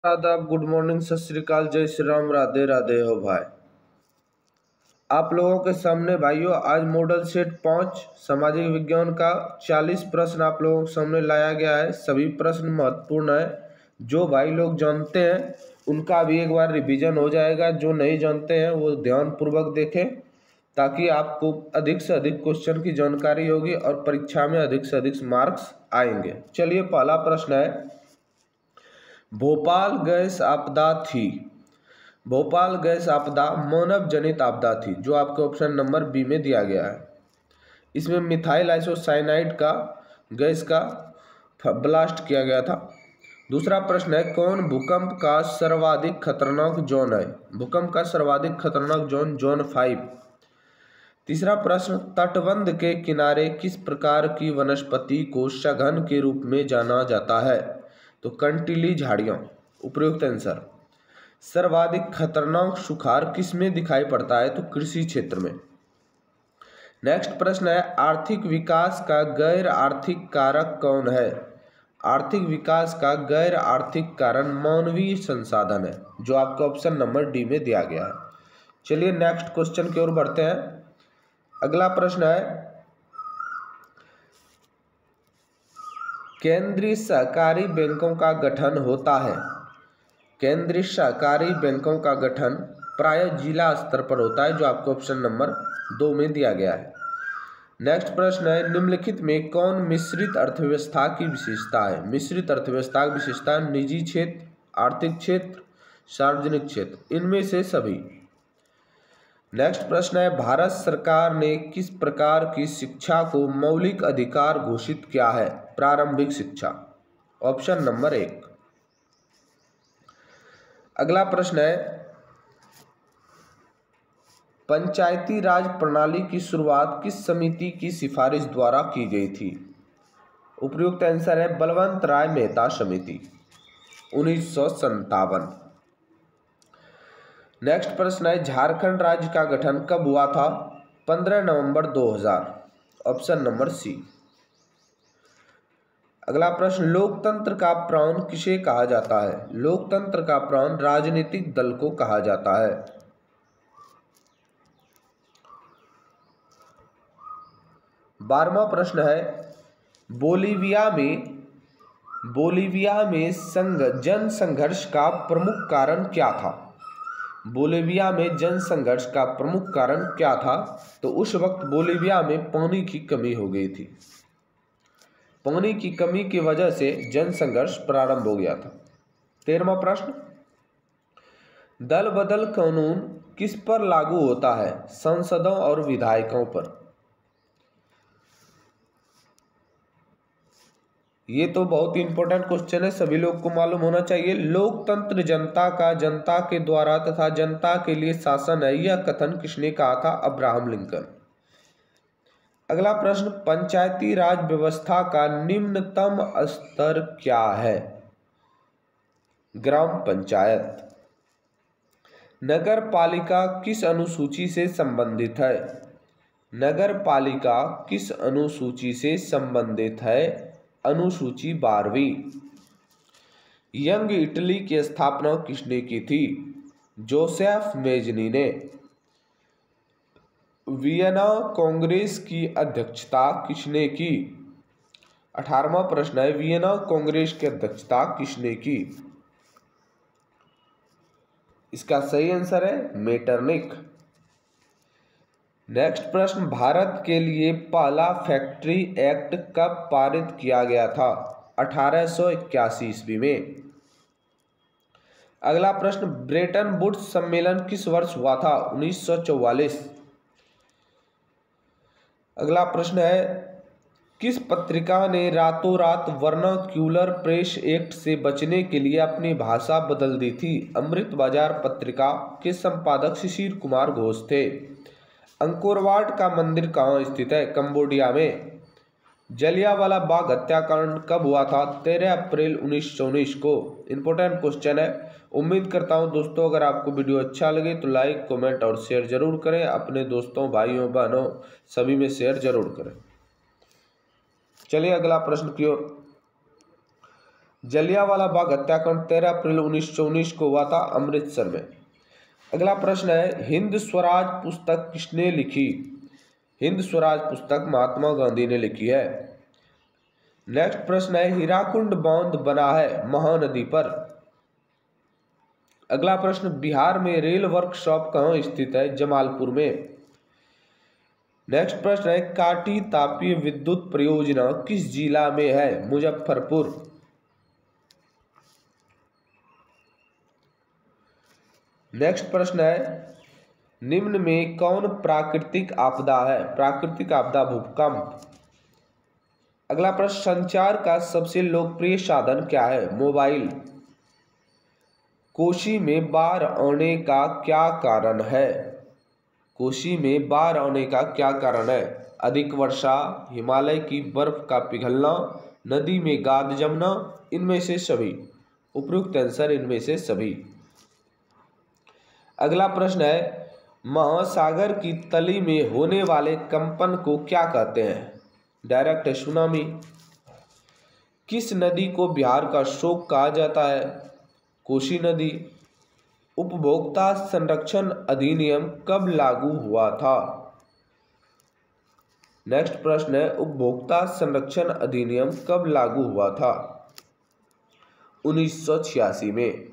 आदाब, good morning, सत श्री अकाल, जय श्री राम, राधे राधे हो भाई। आप लोगों के सामने भाइयों आज मॉडल सेट 5 सामाजिक विज्ञान का 40 प्रश्न आप लोगों के सामने लाया गया है। सभी प्रश्न महत्वपूर्ण है। जो भाई लोग जानते हैं उनका भी एक बार रिवीजन हो जाएगा, जो नहीं जानते हैं वो ध्यान पूर्वक देखें ताकि आपको अधिक से अधिक क्वेश्चन की जानकारी होगी और परीक्षा में अधिक से अधिक मार्क्स आएंगे। चलिए पहला प्रश्न है, भोपाल गैस आपदा थी। भोपाल गैस आपदा मानव जनित आपदा थी, जो आपके ऑप्शन नंबर बी में दिया गया है। इसमें मिथाइल आइसोसाइनाइड का गैस का ब्लास्ट किया गया था। दूसरा प्रश्न है, कौन भूकंप का सर्वाधिक खतरनाक जोन है। भूकंप का सर्वाधिक खतरनाक जोन जोन 5। तीसरा प्रश्न, तटबंध के किनारे किस प्रकार की वनस्पति को सघन के रूप में जाना जाता है। तो कंटीली झाड़ियाँ उपयुक्त आंसर। सर्वाधिक खतरनाक सुखाड़ किस में दिखाई पड़ता है। तो कृषि क्षेत्र में। नेक्स्ट प्रश्न है, आर्थिक विकास का गैर आर्थिक कारक कौन है। आर्थिक विकास का गैर आर्थिक कारण मानवीय संसाधन है, जो आपका ऑप्शन नंबर डी में दिया गया है। चलिए नेक्स्ट क्वेश्चन की ओर बढ़ते हैं। अगला प्रश्न है, केंद्रीय सहकारी बैंकों का गठन होता है। केंद्रीय सहकारी बैंकों का गठन प्राय जिला स्तर पर होता है, जो आपको ऑप्शन नंबर 2 में दिया गया है। नेक्स्ट प्रश्न है, निम्नलिखित में कौन मिश्रित अर्थव्यवस्था की विशेषता है। मिश्रित अर्थव्यवस्था की विशेषता निजी क्षेत्र, आर्थिक क्षेत्र, सार्वजनिक क्षेत्र, इनमें से सभी। नेक्स्ट प्रश्न है, भारत सरकार ने किस प्रकार की शिक्षा को मौलिक अधिकार घोषित किया है। प्रारंभिक शिक्षा, ऑप्शन नंबर 1। अगला प्रश्न है, पंचायती राज प्रणाली की शुरुआत किस समिति की सिफारिश द्वारा की गई थी। उपयुक्त आंसर है बलवंत राय मेहता समिति, 1957। नेक्स्ट प्रश्न है, झारखंड राज्य का गठन कब हुआ था। 15 नवंबर 2000, ऑप्शन नंबर सी। अगला प्रश्न, लोकतंत्र का प्राण किसे कहा जाता है। लोकतंत्र का प्राण राजनीतिक दल को कहा जाता है। 12वां प्रश्न है, बोलीविया में जन संघर्ष का प्रमुख कारण क्या था। बोलीविया में जन संघर्ष का प्रमुख कारण क्या था। तो उस वक्त बोलीविया में पानी की कमी हो गई थी। पानी की कमी की वजह से जन संघर्ष प्रारंभ हो गया था। 13वां प्रश्न, दल बदल कानून किस पर लागू होता है। सांसदों और विधायकों पर। ये तो बहुत इंपॉर्टेंट क्वेश्चन है, सभी लोग को मालूम होना चाहिए। लोकतंत्र जनता का, जनता के द्वारा तथा जनता के लिए शासन है, यह कथन किसने कहा था। Abraham Lincoln. अगला प्रश्न, पंचायती राज व्यवस्था का निम्नतम स्तर क्या है। ग्राम पंचायत। नगर पालिका किस अनुसूची से संबंधित है। नगर पालिका किस अनुसूची से संबंधित है। अनुसूची 12वीं। यंग इटली की स्थापना किसने की थी। जोसेफ मेजनी ने। वियना कांग्रेस की अध्यक्षता किसने की। 18वां प्रश्न है, वियना कांग्रेस की अध्यक्षता किसने की। इसका सही आंसर है मेटरनिख। नेक्स्ट प्रश्न, भारत के लिए पहला फैक्ट्री एक्ट कब पारित किया गया था। 1881 ईस्वी में। अगला प्रश्न, ब्रेटन वुड्स सम्मेलन किस वर्ष हुआ था। 1944। अगला प्रश्न है, किस पत्रिका ने रातों रात वर्नाक्यूलर प्रेस एक्ट से बचने के लिए अपनी भाषा बदल दी थी। अमृत बाजार पत्रिका के संपादक शिशिर कुमार घोष थे। अंकोरवाट का मंदिर कहाँ स्थित है। कंबोडिया में। जलियांवाला बाग हत्याकांड कब हुआ था। 13 अप्रैल 1919 को। इंपॉर्टेंट क्वेश्चन है। उम्मीद करता हूं दोस्तों अगर आपको वीडियो अच्छा लगे तो लाइक, कमेंट और शेयर जरूर करें। अपने दोस्तों, भाइयों, बहनों सभी में शेयर जरूर करें। चलिए अगला प्रश्न की ओर। जलियांवाला बाग हत्याकांड 13 अप्रैल 1919 को हुआ था अमृतसर में। अगला प्रश्न है, हिंद स्वराज पुस्तक किसने लिखी? हिंद स्वराज पुस्तक महात्मा गांधी ने लिखी है। नेक्स्ट प्रश्न है, हीराकुंड बांध बना है महानदी पर। अगला प्रश्न, बिहार में रेल वर्कशॉप कहाँ स्थित है? जमालपुर में। नेक्स्ट प्रश्न है, काटी तापीय विद्युत परियोजना किस जिला में है? मुजफ्फरपुर। नेक्स्ट प्रश्न है, निम्न में कौन प्राकृतिक आपदा है? प्राकृतिक आपदा भूकंप। अगला प्रश्न, संचार का सबसे लोकप्रिय साधन क्या है? मोबाइल। कोशी में बाढ़ आने का क्या कारण है? कोशी में बाढ़ आने का क्या कारण है? अधिक वर्षा, हिमालय की बर्फ का पिघलना, नदी में गाद जमना, इनमें से सभी। उपयुक्त आंसर इनमें से सभी। अगला प्रश्न है, महासागर की तली में होने वाले कंपन को क्या कहते हैं? Direct tsunami. किस नदी को बिहार का शोक कहा जाता है? कोसी नदी। उपभोक्ता संरक्षण अधिनियम कब लागू हुआ था? नेक्स्ट प्रश्न है, उपभोक्ता संरक्षण अधिनियम कब लागू हुआ था? 1986 में।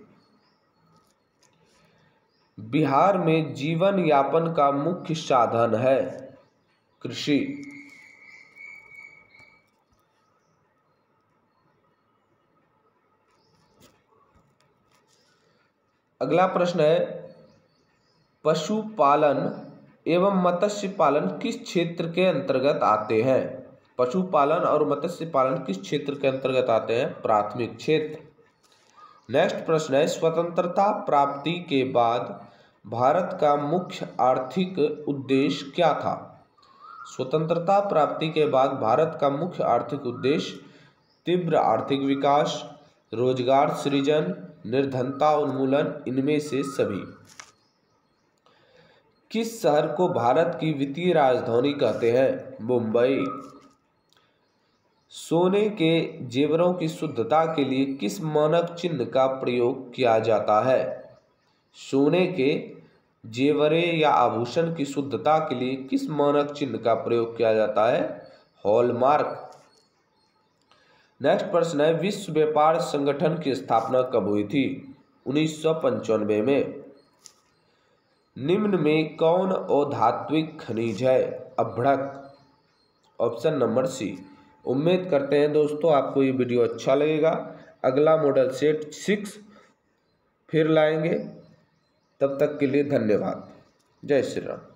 बिहार में जीवन यापन का मुख्य साधन है कृषि। अगला प्रश्न है, पशुपालन एवं मत्स्य पालन किस क्षेत्र के अंतर्गत आते हैं? पशुपालन और मत्स्य पालन किस क्षेत्र के अंतर्गत आते हैं? प्राथमिक क्षेत्र। नेक्स्ट प्रश्न है, स्वतंत्रता प्राप्ति के बाद भारत का मुख्य आर्थिक उद्देश्य क्या था? स्वतंत्रता प्राप्ति के बाद भारत का मुख्य आर्थिक उद्देश्य तीव्र आर्थिक विकास, रोजगार सृजन, निर्धनता उन्मूलन, इनमें से सभी। किस शहर को भारत की वित्तीय राजधानी कहते हैं? मुंबई। सोने के जेवरों की शुद्धता के लिए किस मानक चिन्ह का प्रयोग किया जाता है? सोने के जेवरे या आभूषण की शुद्धता के लिए किस मानक चिन्ह का प्रयोग किया जाता है? हॉलमार्क। नेक्स्ट प्रश्न है, विश्व व्यापार संगठन की स्थापना कब हुई थी? 1995 में। निम्न में कौन अधात्विक खनिज है? अभ्रक। Option number C. उम्मीद करते हैं दोस्तों आपको ये वीडियो अच्छा लगेगा। अगला मॉडल सेट 6 फिर लाएंगे। तब तक के लिए धन्यवाद। जय श्री राम।